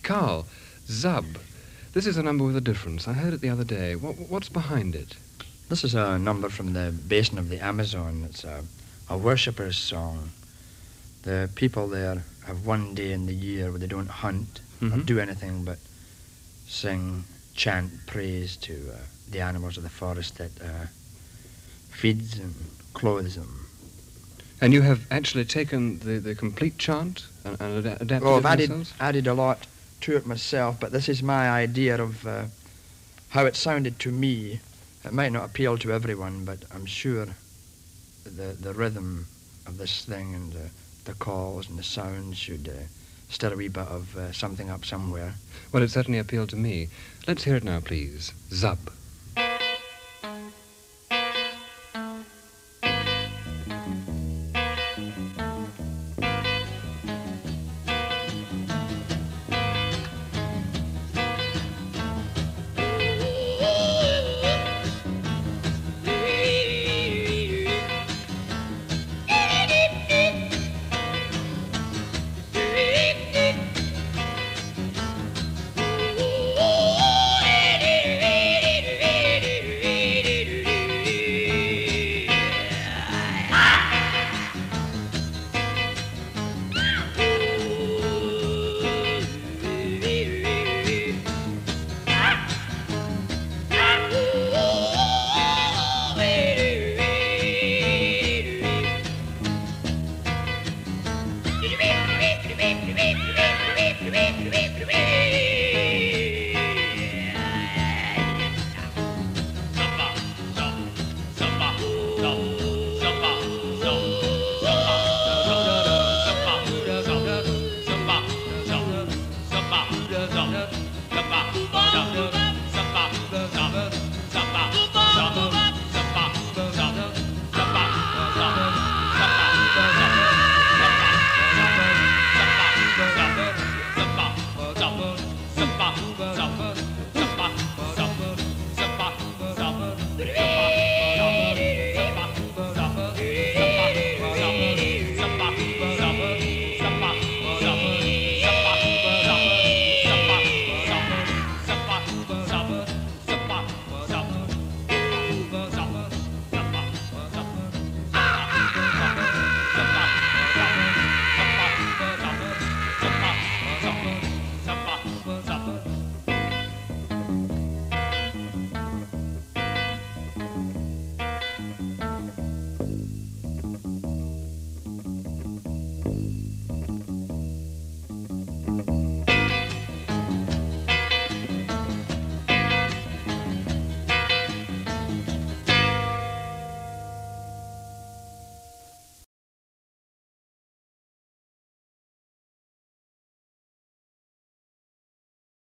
Karl, Zub. This is a number with a difference. I heard it the other day. What's behind it? This is a number from the basin of the Amazon. It's a worshipper's song. The people there have one day in the year where they don't hunt or do anything but sing, chant praise to the animals of the forest that feeds and clothes them. And you have actually taken the complete chant and adapted it yourselves? I've added a lot to it myself, but this is my idea of how it sounded to me. It might not appeal to everyone, but I'm sure the rhythm of this thing and the calls and the sounds should stir a wee bit of something up somewhere. Well, it certainly appealed to me. Let's hear it now, please. Zub.